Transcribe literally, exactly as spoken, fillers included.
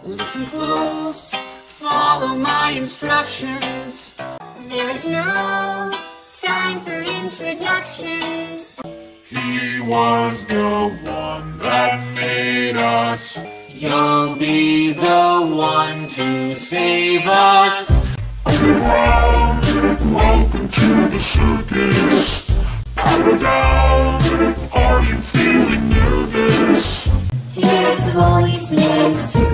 Listen close, follow my instructions. There is no time for introductions. He was the one that made us. You'll be the one to save us. Underground, welcome to the circus. Power down, are you feeling nervous? His voice makes two